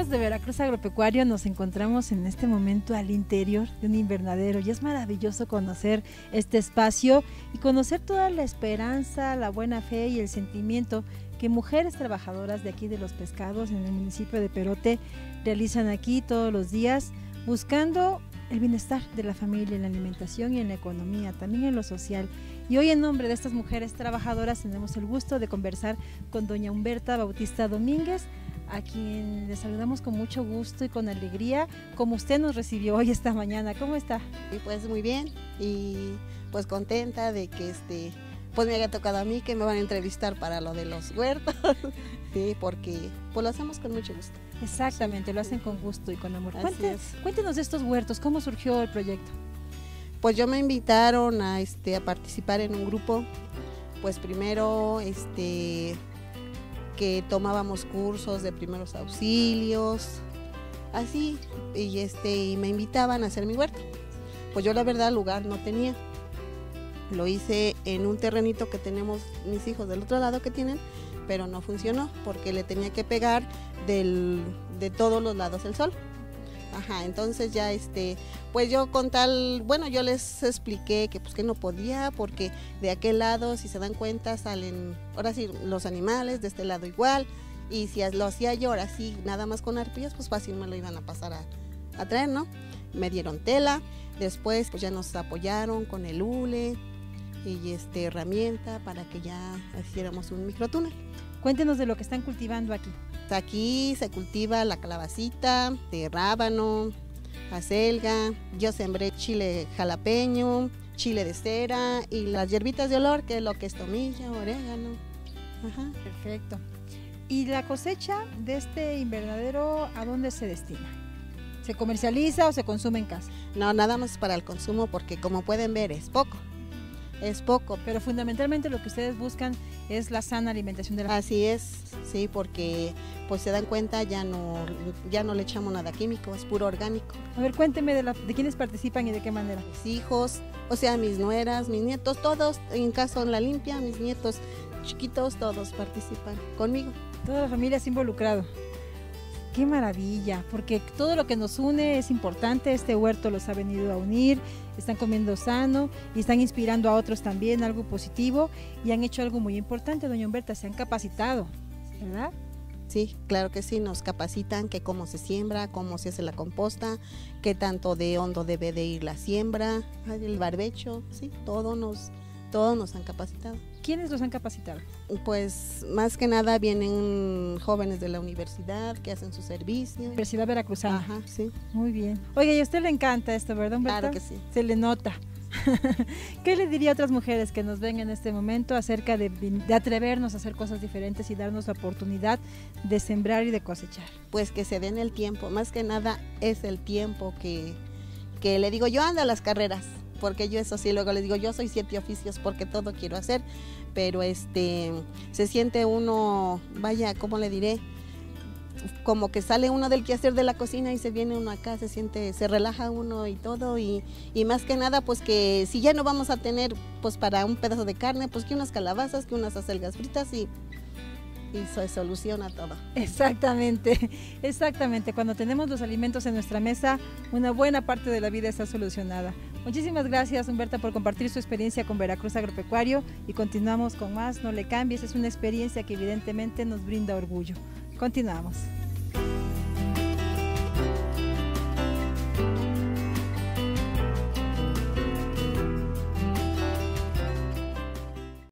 de Veracruz Agropecuario nos encontramos en este momento al interior de un invernadero y es maravilloso conocer este espacio y conocer toda la esperanza, la buena fe y el sentimiento que mujeres trabajadoras de aquí de los pescados en el municipio de Perote realizan aquí todos los días buscando el bienestar de la familia en la alimentación y en la economía, también en lo social. Y hoy en nombre de estas mujeres trabajadoras tenemos el gusto de conversar con doña Humberta Bautista Domínguez, a quien le saludamos con mucho gusto y con alegría, como usted nos recibió hoy esta mañana. ¿Cómo está? Y pues muy bien, y pues contenta de que pues me haya tocado a mí, que me van a entrevistar para lo de los huertos, sí, porque pues lo hacemos con mucho gusto. Exactamente, lo hacen con gusto y con amor. Cuéntenos de estos huertos, ¿cómo surgió el proyecto? Pues yo me invitaron a participar en un grupo, pues primero que tomábamos cursos de primeros auxilios, así, y me invitaban a hacer mi huerto. Pues yo la verdad lugar no tenía, lo hice en un terrenito que tenemos mis hijos del otro lado que tienen, pero no funcionó porque le tenía que pegar de todos los lados el sol. Ajá, entonces ya pues yo con tal, bueno, yo les expliqué que pues que no podía porque de aquel lado, si se dan cuenta, salen, ahora sí, los animales, de este lado igual, y si lo hacía yo ahora sí, nada más con arpillas, pues fácil me lo iban a pasar a traer, ¿no? Me dieron tela, después pues ya nos apoyaron con el hule y herramienta para que ya hiciéramos un microtúnel. Cuéntenos de lo que están cultivando aquí. Aquí se cultiva la calabacita, de rábano, acelga, yo sembré chile jalapeño, chile de cera y las hierbitas de olor, que es lo que es tomillo, orégano. Ajá. Perfecto. ¿Y la cosecha de este invernadero a dónde se destina? ¿Se comercializa o se consume en casa? No, nada más para el consumo porque como pueden ver es poco. Es poco. Pero fundamentalmente lo que ustedes buscan es la sana alimentación de la familia. Así es, sí, porque pues se dan cuenta ya no le echamos nada químico, es puro orgánico. A ver, cuénteme de quiénes participan y de qué manera. Mis hijos, o sea, mis nueras, mis nietos, todos, en caso en la limpia, mis nietos chiquitos, todos participan conmigo. Toda la familia se ha involucrado. ¡Qué maravilla! Porque todo lo que nos une es importante. Este huerto los ha venido a unir, están comiendo sano y están inspirando a otros también algo positivo y han hecho algo muy importante, doña Humberta, se han capacitado, ¿verdad? Sí, claro que sí, nos capacitan que cómo se siembra, cómo se hace la composta, qué tanto de hondo debe de ir la siembra, el barbecho, sí, todos nos han capacitado. ¿Quiénes los han capacitado? Pues más que nada vienen jóvenes de la universidad que hacen su servicio. Universidad Veracruzana. Ajá, sí. Muy bien. Oiga, y a usted le encanta esto, ¿verdad, Humberta? Claro que sí. Se le nota. ¿Qué le diría a otras mujeres que nos ven en este momento acerca de atrevernos a hacer cosas diferentes y darnos la oportunidad de sembrar y de cosechar? Pues que se den el tiempo, más que nada es el tiempo que le digo, yo ando a las carreras, porque yo eso sí, luego les digo, yo soy 7 oficios porque todo quiero hacer, pero se siente uno, vaya, ¿cómo le diré? Como que sale uno del quehacer de la cocina y se viene uno acá, se relaja uno y todo, y más que nada, pues que si ya no vamos a tener, pues para un pedazo de carne, pues que unas calabazas, que unas acelgas fritas y se soluciona todo. Exactamente, exactamente. Cuando tenemos los alimentos en nuestra mesa, una buena parte de la vida está solucionada. Muchísimas gracias, Humberta, por compartir su experiencia con Veracruz Agropecuario y continuamos con más. No le cambies, es una experiencia que evidentemente nos brinda orgullo. Continuamos.